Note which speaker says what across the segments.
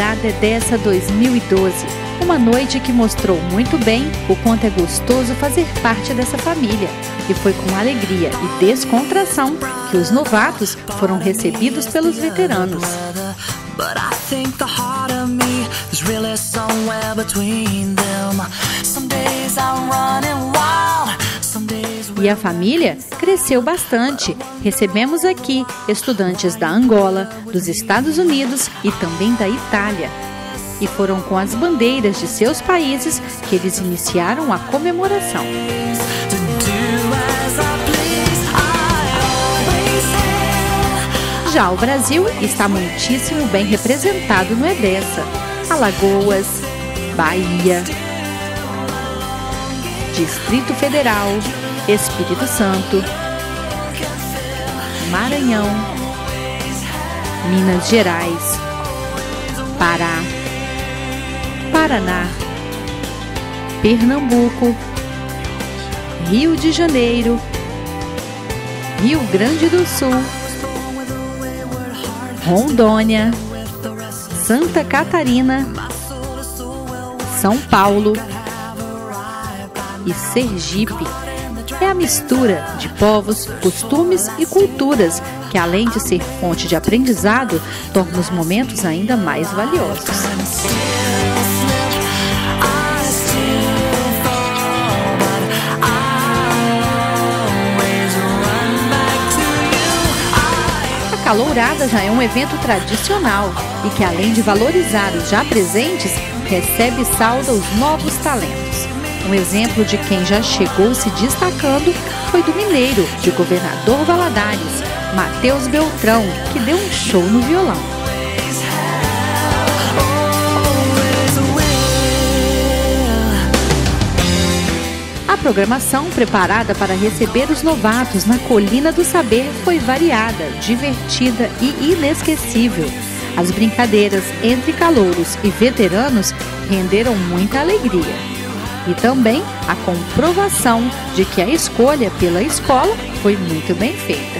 Speaker 1: acalorada EDESA 2012. Uma noite que mostrou muito bem o quanto é gostoso fazer parte dessa família. E foi com alegria e descontração que os novatos foram recebidos pelos veteranos. E a família cresceu bastante. Recebemos aqui estudantes da Angola, dos Estados Unidos e também da Itália. E foram com as bandeiras de seus países que eles iniciaram a comemoração. Já o Brasil está muitíssimo bem representado no EDESA. Alagoas, Bahia, Distrito Federal, Espírito Santo, Maranhão, Minas Gerais, Pará, Paraná, Pernambuco, Rio de Janeiro, Rio Grande do Sul, Rondônia, Santa Catarina, São Paulo e Sergipe. É a mistura de povos, costumes e culturas que, além de ser fonte de aprendizado, torna os momentos ainda mais valiosos. A Calourada já é um evento tradicional e que, além de valorizar os já presentes, recebe e sauda os novos talentos. Um exemplo de quem já chegou se destacando foi do mineiro de Governador Valadares, Matheus Beltrão, que deu um show no violão. A programação preparada para receber os novatos na Colina do Saber foi variada, divertida e inesquecível. As brincadeiras entre calouros e veteranos renderam muita alegria. E também a comprovação de que a escolha pela escola foi muito bem feita.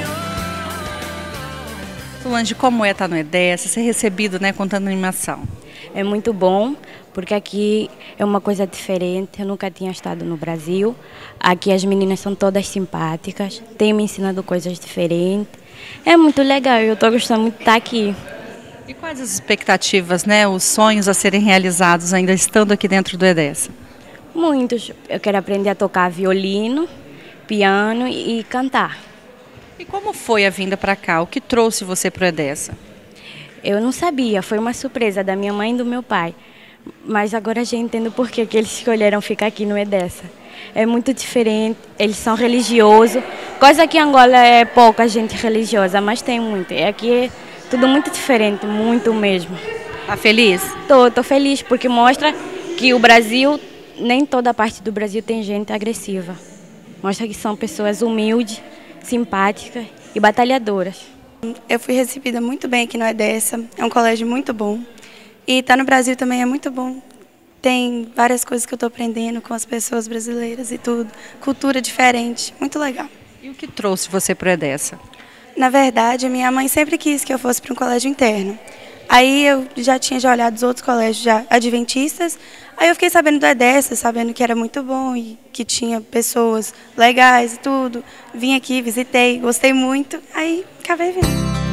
Speaker 2: Solange, como é estar no EDESA, ser recebido, com tanta animação?
Speaker 3: É muito bom, porque aqui é uma coisa diferente. Eu nunca tinha estado no Brasil. Aqui as meninas são todas simpáticas, têm me ensinado coisas diferentes. É muito legal, eu estou gostando muito de estar aqui.
Speaker 2: E quais as expectativas, os sonhos a serem realizados ainda estando aqui dentro do EDESA?
Speaker 3: Muitos. Eu quero aprender a tocar violino, piano e cantar.
Speaker 2: E como foi a vinda para cá? O que trouxe você para o EDESA?
Speaker 3: Eu não sabia, foi uma surpresa da minha mãe e do meu pai. Mas agora já entendo por que eles escolheram ficar aqui no EDESA. É muito diferente, eles são religiosos. Coisa que em Angola é pouca gente religiosa, mas tem muito. Aqui é tudo muito diferente, muito mesmo.
Speaker 2: Tá feliz?
Speaker 3: Tô feliz, porque mostra que o Brasil... Nem toda parte do Brasil tem gente agressiva. Mostra que são pessoas humildes, simpáticas e batalhadoras.
Speaker 4: Eu fui recebida muito bem aqui no EDESA, é um colégio muito bom. E estar no Brasil também é muito bom. Tem várias coisas que eu estou aprendendo com as pessoas brasileiras e tudo. Cultura diferente, muito legal.
Speaker 2: E o que trouxe você para o EDESA?
Speaker 4: Na verdade, a minha mãe sempre quis que eu fosse para um colégio interno. Aí eu já tinha olhado os outros colégios já adventistas. Aí eu fiquei sabendo do EDESA, sabendo que era muito bom e que tinha pessoas legais e tudo. Vim aqui, visitei, gostei muito, aí acabei vindo.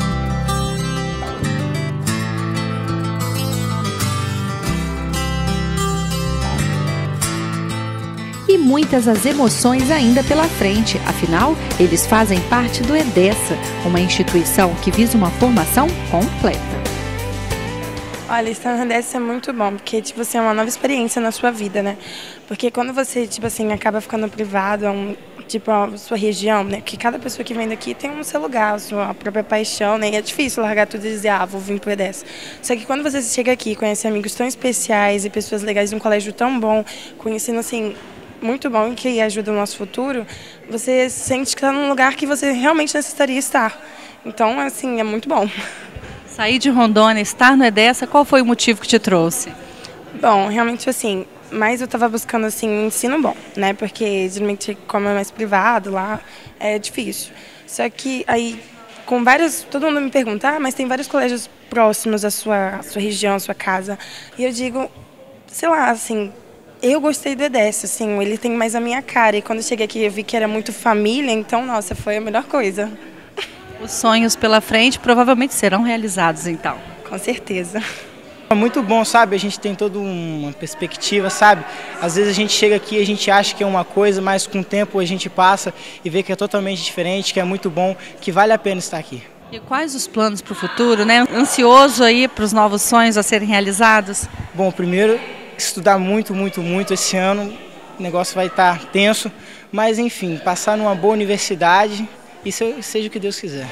Speaker 1: E muitas as emoções ainda pela frente, afinal, eles fazem parte do EDESA, uma instituição que visa uma formação completa.
Speaker 5: Olha, estar no EDESA é muito bom, porque, é uma nova experiência na sua vida, Porque quando você, acaba ficando privado a sua região, Porque cada pessoa que vem daqui tem um seu lugar, a sua própria paixão, E é difícil largar tudo e dizer, vou vir pro EDESA. Só que quando você chega aqui, conhece amigos tão especiais e pessoas legais de um colégio tão bom, conhecendo, muito bom e que ajuda o nosso futuro, você sente que está num lugar que você realmente necessitaria estar. Então, é muito bom.
Speaker 2: Sair de Rondônia, estar no EDESA, qual foi o motivo que te trouxe?
Speaker 5: Bom, realmente mas eu estava buscando um ensino bom, Porque geralmente como é mais privado lá, é difícil. Só que aí com vários... Todo mundo me pergunta, mas tem vários colégios próximos à sua região, à sua casa. E eu digo, sei lá, assim, eu gostei do EDESA, assim, ele tem mais a minha cara. E quando eu cheguei aqui eu vi que era muito família, então, nossa, foi a melhor coisa.
Speaker 2: Os sonhos pela frente provavelmente serão realizados, então.
Speaker 5: Com certeza.
Speaker 6: É muito bom, sabe? A gente tem toda uma perspectiva, sabe? Às vezes a gente chega aqui e a gente acha que é uma coisa, mas com o tempo a gente passa e vê que é totalmente diferente, que é muito bom, que vale a pena estar aqui.
Speaker 2: E quais os planos para o futuro, né? Ansioso aí para os novos sonhos a serem realizados?
Speaker 6: Bom, primeiro, estudar muito esse ano, o negócio vai estar tenso, mas enfim, passar numa boa universidade e seja o que Deus quiser.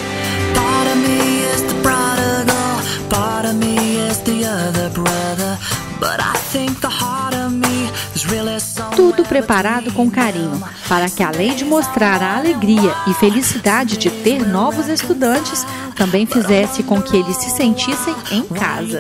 Speaker 1: Tudo preparado com carinho, para que além de mostrar a alegria e felicidade de ter novos estudantes, também fizesse com que eles se sentissem em casa.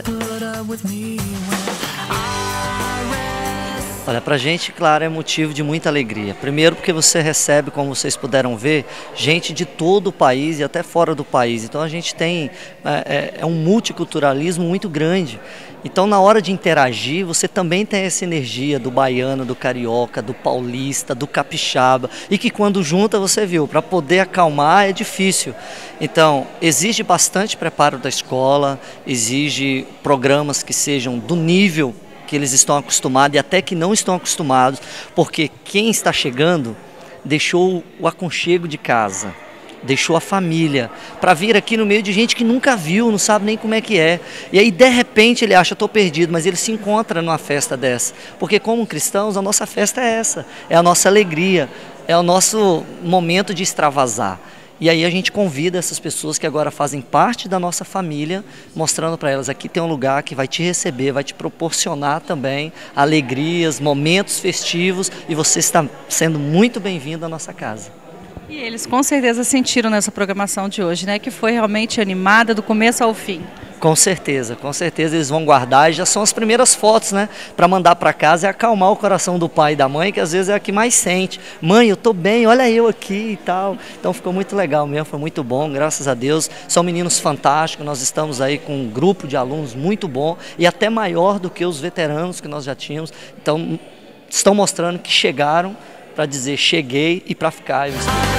Speaker 7: Olha, pra gente, claro, é motivo de muita alegria. Primeiro porque você recebe, como vocês puderam ver, gente de todo o país e até fora do país. Então a gente tem um multiculturalismo muito grande. Então na hora de interagir, você também tem essa energia do baiano, do carioca, do paulista, do capixaba. E que quando junta, você viu, para poder acalmar é difícil. Então exige bastante preparo da escola, exige programas que sejam do nível que eles estão acostumados e até que não estão acostumados, porque quem está chegando deixou o aconchego de casa, deixou a família, para vir aqui no meio de gente que nunca viu, não sabe nem como é que é. E aí, de repente, ele acha, estou perdido, mas ele se encontra numa festa dessa. Porque como cristãos, a nossa festa é essa, é a nossa alegria, é o nosso momento de extravasar. E aí a gente convida essas pessoas que agora fazem parte da nossa família, mostrando para elas, aqui tem um lugar que vai te receber, vai te proporcionar também alegrias, momentos festivos, e você está sendo muito bem-vindo à nossa casa.
Speaker 2: E eles com certeza sentiram nessa programação de hoje, né? Que foi realmente animada do começo ao fim.
Speaker 7: Com certeza eles vão guardar, e já são as primeiras fotos, né, para mandar para casa e acalmar o coração do pai e da mãe, que às vezes é a que mais sente. Mãe, eu tô bem, olha eu aqui e tal. Então ficou muito legal mesmo, foi muito bom, graças a Deus. São meninos fantásticos, nós estamos aí com um grupo de alunos muito bom e até maior do que os veteranos que nós já tínhamos. Então estão mostrando que chegaram para dizer cheguei e para ficar.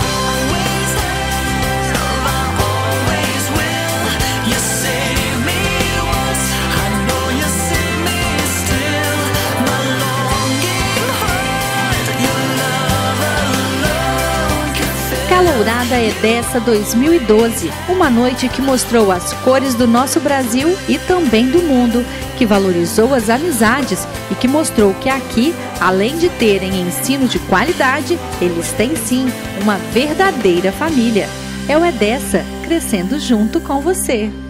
Speaker 1: Calourada EDESA 2012, uma noite que mostrou as cores do nosso Brasil e também do mundo, que valorizou as amizades e que mostrou que aqui, além de terem ensino de qualidade, eles têm sim uma verdadeira família. É o EDESA, crescendo junto com você.